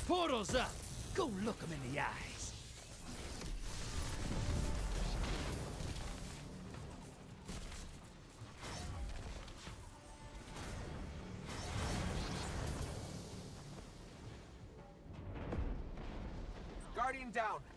Portal's up! Go look him in the eyes! Guardian down.